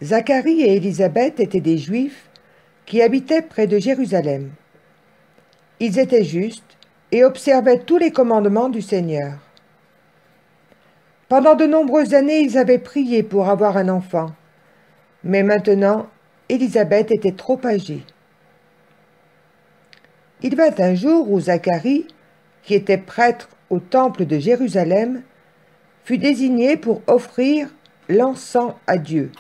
Zacharie et Élisabeth étaient des Juifs qui habitaient près de Jérusalem. Ils étaient justes et observaient tous les commandements du Seigneur. Pendant de nombreuses années, ils avaient prié pour avoir un enfant, mais maintenant, Élisabeth était trop âgée. Il vint un jour où Zacharie, qui était prêtre au temple de Jérusalem, fut désigné pour offrir l'encens à Dieu.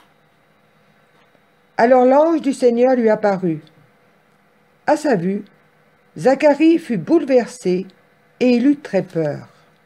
Alors l'ange du Seigneur lui apparut. À sa vue, Zacharie fut bouleversé et il eut très peur.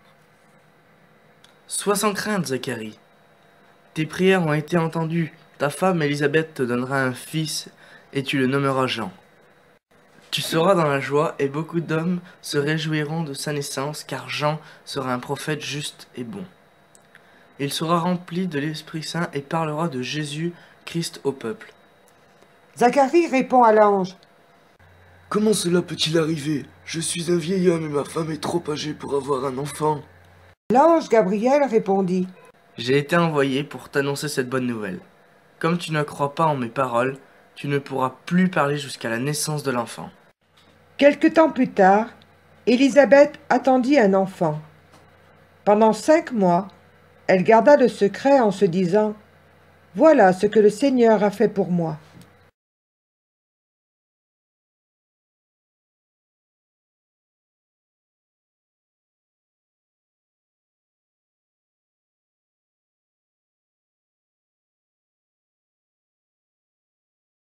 Sois sans crainte, Zacharie. Tes prières ont été entendues. Ta femme Élisabeth te donnera un fils et tu le nommeras Jean. Tu seras dans la joie et beaucoup d'hommes se réjouiront de sa naissance car Jean sera un prophète juste et bon. Il sera rempli de l'Esprit Saint et parlera de Jésus Christ au peuple. Zacharie répond à l'ange. Comment cela peut-il arriver? Je suis un vieil homme et ma femme est trop âgée pour avoir un enfant. L'ange Gabriel répondit. J'ai été envoyé pour t'annoncer cette bonne nouvelle. Comme tu ne crois pas en mes paroles, tu ne pourras plus parler jusqu'à la naissance de l'enfant. Quelque temps plus tard, Élisabeth attendit un enfant. Pendant 5 mois, elle garda le secret en se disant « Voilà ce que le Seigneur a fait pour moi ».